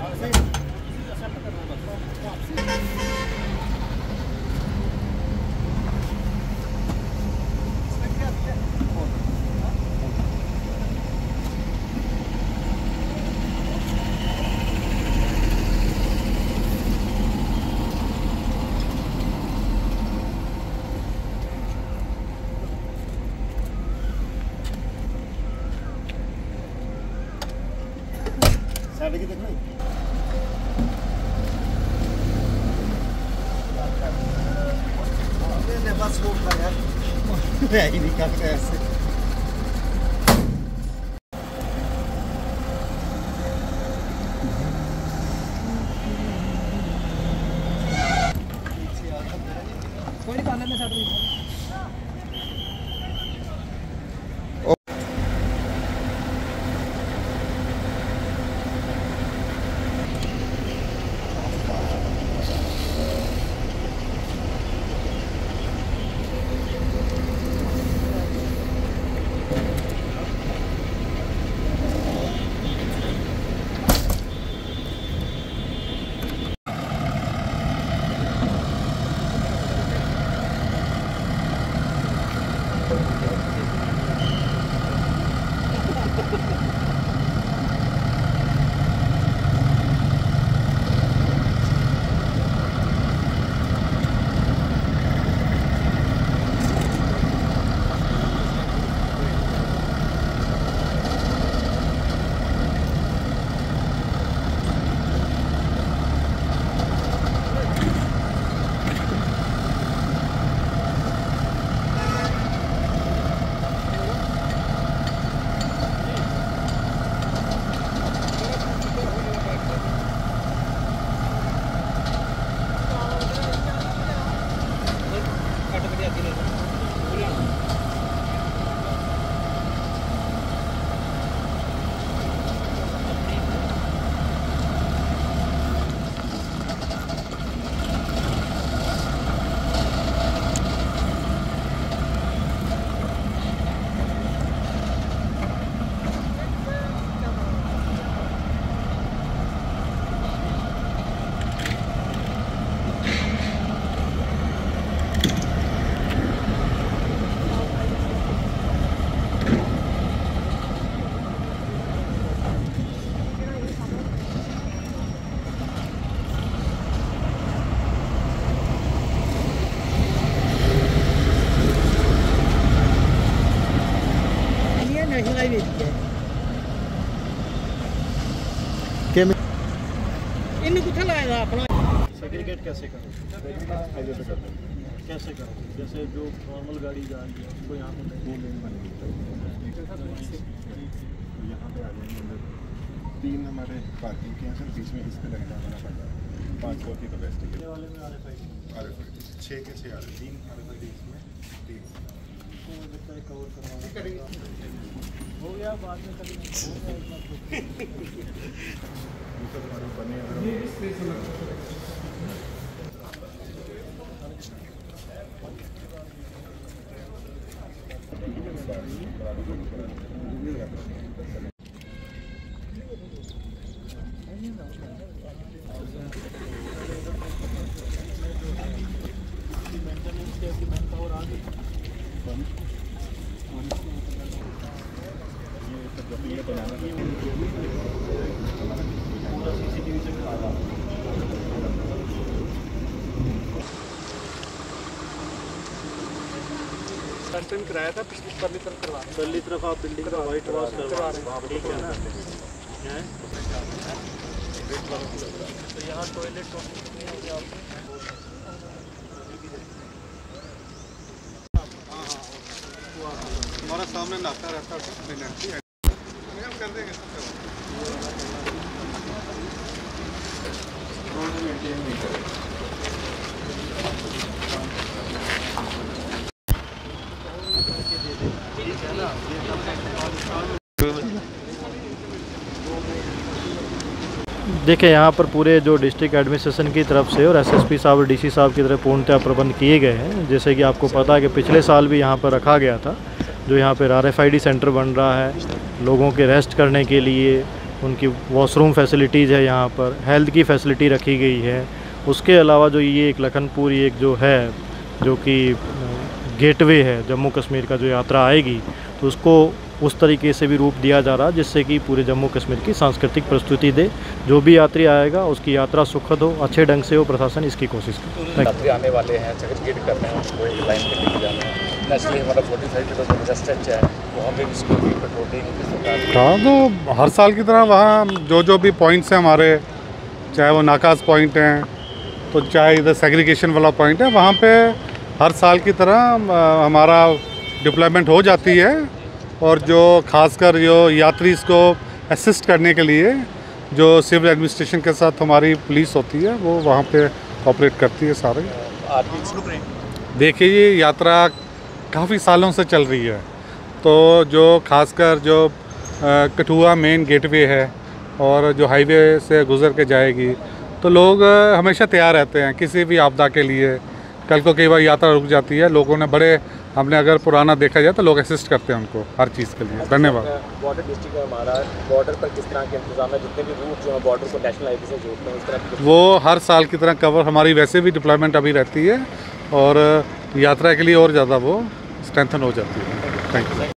Side की देखना बस वो यार ही नहीं कर रहे ऐसे कोई नहीं पाने में साथ में इन कुछ लगाएगा अपना सेग्रीगेट कैसे करो कैसे करो जैसे जो नॉर्मल गाड़ी जा रही है उसको यहाँ पे दो लेन बनेगी यहाँ पे आ जाएंगे 3 हमारे पार्किंग के हैं सर बीच में इस पे लगना पड़ता है 5 लोग की कैपेसिटी के वाले में RFID 6 के 6 आ रहे 3 RFID इसमें 3 कवर करवा हो गया बाद में कभी बने कंटेंट कराया था पिछली परली तरफ करवा परली तरफ आप बिल्डिंग का वाइट वॉश करवा रहे हैं ठीक है ना तो यहाँ टॉयलेट हमारा सामने नाता रहता था पेनल्टी हम कर देंगे देखिए यहाँ पर पूरे जो डिस्ट्रिक्ट एडमिनिस्ट्रेशन की तरफ से और एसएसपी साहब और डीसी साहब की तरफ पूर्णतः प्रबंध किए गए हैं। जैसे कि आपको पता है कि पिछले साल भी यहाँ पर रखा गया था, जो यहाँ पर RFID सेंटर बन रहा है लोगों के रेस्ट करने के लिए, उनकी वॉशरूम फैसिलिटीज़ है, यहाँ पर हेल्थ की फैसिलिटी रखी गई है। उसके अलावा जो ये एक लखनपुर एक जो है, जो कि गेटवे है जम्मू कश्मीर का, जो यात्रा आएगी तो उसको उस तरीके से भी रूप दिया जा रहा है जिससे कि पूरे जम्मू कश्मीर की सांस्कृतिक प्रस्तुति दे। जो भी यात्री आएगा उसकी यात्रा सुखद हो, अच्छे ढंग से हो, प्रशासन इसकी कोशिश करे। यात्री आने वाले हैं, चेक कर रहे हैं, उनको एक लाइन पे लेके जाना है। नेशनली हमारा 45 किलोमीटर का स्ट्रेच है, वहाँ पे भी सिक्योरिटी पेट्रोलिंग। हाँ, तो हर साल की तरह वहाँ जो भी पॉइंट्स हैं हमारे, चाहे वो नाकाज पॉइंट हैं, तो चाहे इधर सेग्रीगेशन वाला पॉइंट है, वहाँ पे हर साल की तरह हमारा डिप्लॉयमेंट हो जाती है। और जो खासकर जो यात्री को असिस्ट करने के लिए जो सिविल एडमिनिस्ट्रेशन के साथ हमारी पुलिस होती है, वो वहाँ पे ऑपरेट करती है सारे। देखिए, ये यात्रा काफ़ी सालों से चल रही है, तो जो खासकर जो कठुआ मेन गेटवे है और जो हाईवे से गुज़र के जाएगी, तो लोग हमेशा तैयार रहते हैं किसी भी आपदा के लिए। कल को कई बार यात्रा रुक जाती है, लोगों ने हमने अगर पुराना देखा जाए तो लोग असिस्ट करते हैं उनको हर चीज़ के लिए। धन्यवाद। बॉर्डर डिस्ट्रिक्ट में हमारा बॉर्डर पर किस तरह के इंतजाम है, जितने भी रूट जो है बॉर्डर को नेशनल हाईवे से जोड़ते हैं, उस तरह वो हर साल की तरह कवर, हमारी वैसे भी डिप्लॉयमेंट अभी रहती है और यात्रा के लिए और ज़्यादा वो स्ट्रेंथन हो जाती है। Thank you.